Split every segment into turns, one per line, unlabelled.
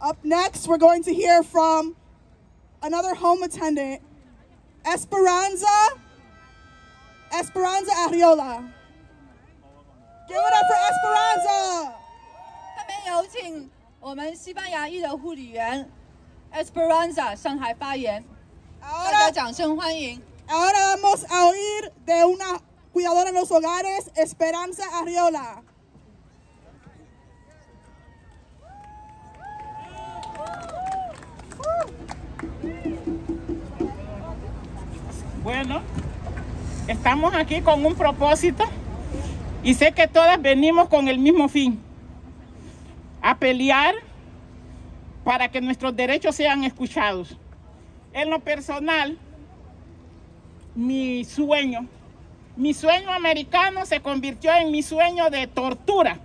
Up next, we're going to hear from another home attendant, Esperanza Arriola. Give it up for Esperanza.
下面有请我们西班牙裔的护理员 Esperanza 上台发言，大家掌声欢迎。
Ahora vamos a oír de una cuidadora en los hogares, Esperanza Arriola.
Bueno, estamos aquí con un propósito y sé que todas venimos con el mismo fin, a pelear para que nuestros derechos sean escuchados. En lo personal, mi sueño americano se convirtió en mi sueño de tortura.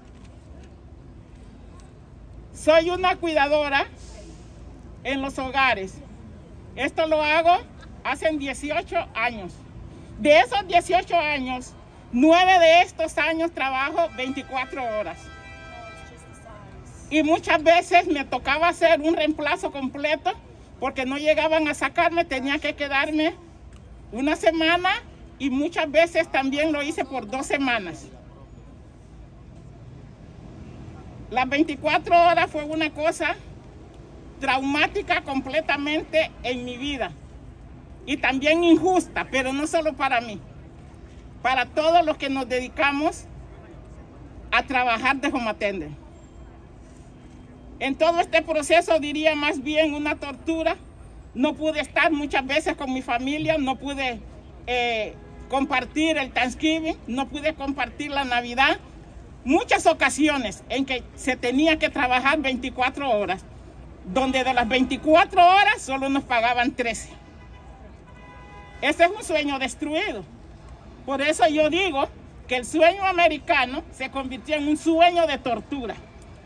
Soy una cuidadora en los hogares. Esto lo hago hace 18 años. De esos 18 años, 9 de estos años trabajo 24 horas. Y muchas veces me tocaba hacer un reemplazo completo porque no llegaban a sacarme, tenía que quedarme una semana y muchas veces también lo hice por 2 semanas. Las 24 horas fue una cosa traumática completamente en mi vida y también injusta, pero no solo para mí, para todos los que nos dedicamos a trabajar de home attendant. En todo este proceso diría más bien una tortura. No pude estar muchas veces con mi familia, no pude compartir el Thanksgiving, no pude compartir la Navidad. Muchas ocasiones en que se tenía que trabajar 24 horas, donde de las 24 horas solo nos pagaban 13. Ese es un sueño destruido. Por eso yo digo que el sueño americano se convirtió en un sueño de tortura.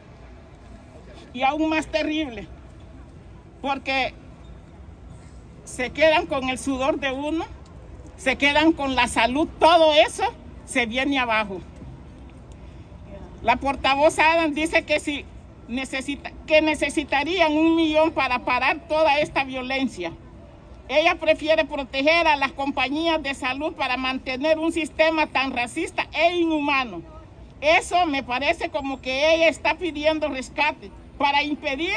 Y aún más terrible, porque se quedan con el sudor de uno, se quedan con la salud, todo eso se viene abajo. La portavoz Adams dice que necesitarían 1 millón para parar toda esta violencia. Ella prefiere proteger a las compañías de salud para mantener un sistema tan racista e inhumano. Eso me parece como que ella está pidiendo rescate para impedir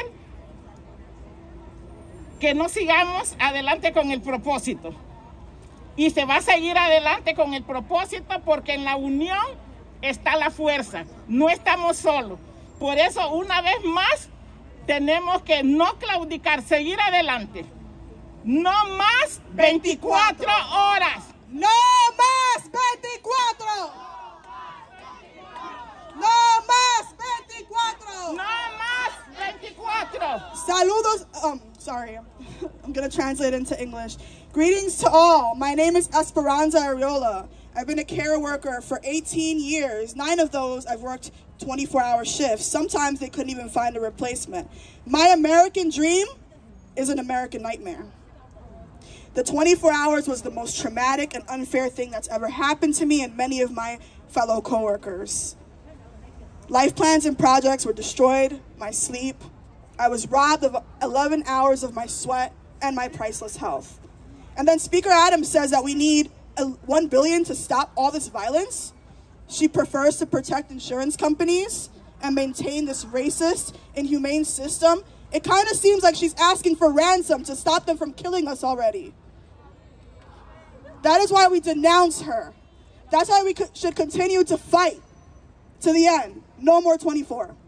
que no sigamos adelante con el propósito. Y se va a seguir adelante con el propósito porque en la unión está la fuerza. No estamos solos. Por eso, una vez más, tenemos que no claudicar, seguir adelante. No más 24 horas.
No más 24. No más 24.
No más 24.
Saludos. Sorry, I'm going to translate into English. Greetings to all. My name is Esperanza Arriola. I've been a care worker for 18 years. 9 of those I've worked 24-hour shifts. Sometimes they couldn't even find a replacement. My American dream is an American nightmare. The 24 hours was the most traumatic and unfair thing that's ever happened to me and many of my fellow coworkers. Life plans and projects were destroyed, my sleep. I was robbed of 11 hours of my sweat and my priceless health. And then Speaker Adams says that we need $1 billion to stop all this violence. She prefers to protect insurance companies and maintain this racist, inhumane system. It kind of seems like she's asking for ransom to stop them from killing us already. That is why we denounce her. That's why we should continue to fight to the end. No more 24.